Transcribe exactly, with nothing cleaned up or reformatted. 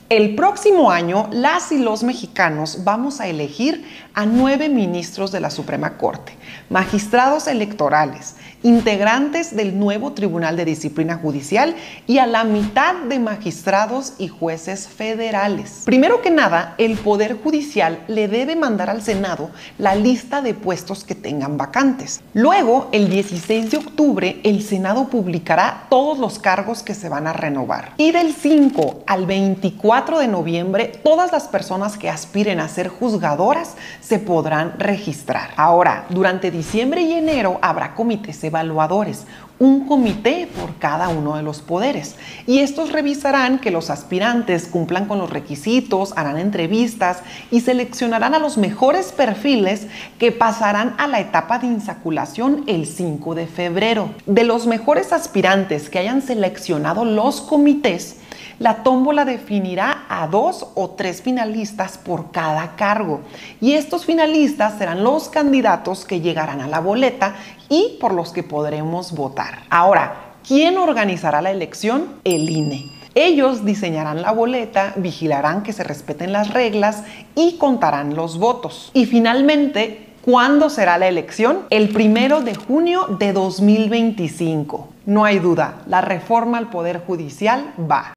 El próximo año, las y los mexicanos vamos a elegir a nueve ministros de la Suprema Corte, magistrados electorales, integrantes del nuevo Tribunal de Disciplina Judicial y a la mitad de magistrados y jueces federales. Primero que nada, el Poder Judicial le debe mandar al Senado la lista de puestos que tengan vacantes. Luego, el dieciséis de octubre, el Senado publicará todos los cargos que se van a renovar. Y del cinco al veinticuatro de noviembre, todas las personas que aspiren a ser juzgadoras se podrán registrar. Ahora, durante diciembre y enero habrá comités evaluadores, un comité por cada uno de los poderes, y estos revisarán que los aspirantes cumplan con los requisitos, harán entrevistas y seleccionarán a los mejores perfiles que pasarán a la etapa de insaculación el cinco de febrero. De los mejores aspirantes que hayan seleccionado los comités, la tómbola definirá a dos o tres finalistas por cada cargo, y estos finalistas serán los candidatos que llegarán a la boleta y por los que podremos votar. Ahora, ¿quién organizará la elección? El I N E. Ellos diseñarán la boleta, vigilarán que se respeten las reglas y contarán los votos. Y finalmente, ¿cuándo será la elección? El primero de junio de dos mil veinticinco. No hay duda, la reforma al Poder Judicial va.